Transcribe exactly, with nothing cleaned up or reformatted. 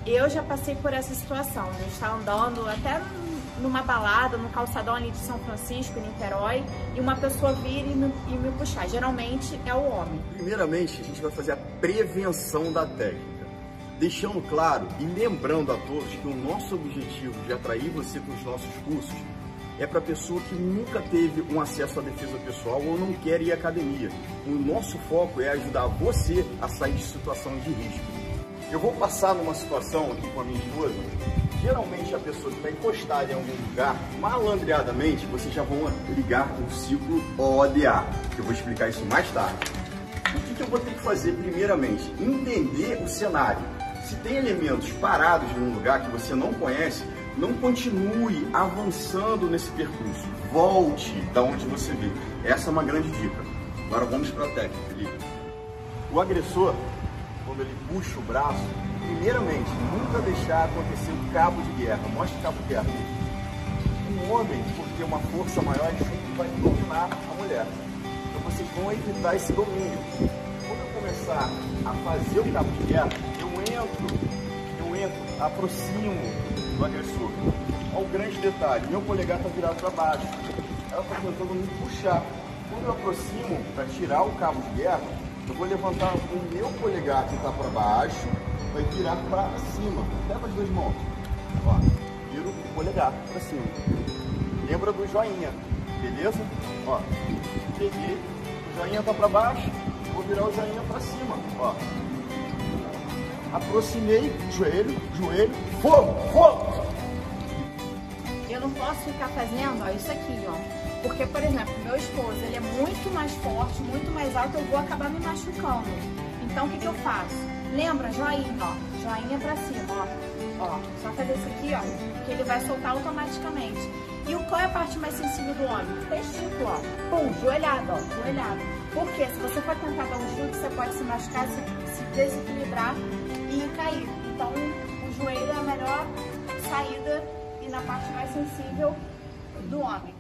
Eu já passei por essa situação, de estar andando até numa balada, no calçadão ali de São Francisco, em Niterói, e uma pessoa vir e me, e me puxar. Geralmente é o homem. Primeiramente, a gente vai fazer a prevenção da técnica, deixando claro e lembrando a todos que o nosso objetivo de atrair você para os nossos cursos é para a pessoa que nunca teve um acesso à defesa pessoal ou não quer ir à academia. O nosso foco é ajudar você a sair de situação de risco. Eu vou passar numa situação aqui com a minha esposa. Geralmente a pessoa que está encostada em algum lugar, malandreadamente, vocês já vão ligar o ciclo O D A, que eu vou explicar isso mais tarde. O que, que eu vou ter que fazer primeiramente? Entender o cenário. Se tem elementos parados em um lugar que você não conhece, não continue avançando nesse percurso. Volte da onde você veio. Essa é uma grande dica. Agora vamos para a técnica, Felipe. O agressor, quando ele puxa o braço, primeiramente, nunca deixar acontecer o cabo de guerra. Mostra o cabo de guerra. Um homem, por ter uma força maior, ele vai dominar a mulher. Então vocês vão evitar esse domínio. Quando eu começar a fazer o cabo de guerra, eu entro, eu entro, aproximo do agressor. Olha o grande detalhe, meu polegar está virado para baixo. Ela está tentando me puxar. Quando eu aproximo para tirar o cabo de guerra, eu vou levantar o meu polegar que está para baixo, vai virar para cima. Leva as duas mãos. Ó, viro o polegar para cima. Lembra do joinha, beleza? Ó, peguei, o joinha está para baixo, vou virar o joinha para cima. Ó, aproximei, joelho, joelho, fogo, fogo! Eu não posso ficar fazendo, ó, isso aqui, ó. Porque, por exemplo, meu esposo, ele é muito mais forte, muito mais alto, eu vou acabar me machucando. Então, o que que eu faço? Lembra? Joinha, ó. Joinha pra cima, ó. Ó, só fazer isso aqui, ó, que ele vai soltar automaticamente. E qual é a parte mais sensível do homem? Testículo, ó. Pum, joelhado, ó, joelhado. Porque se você for tentar dar um chute, você pode se machucar, se, se desequilibrar e cair. Então, o joelho é a melhor saída e na parte mais sensível do homem.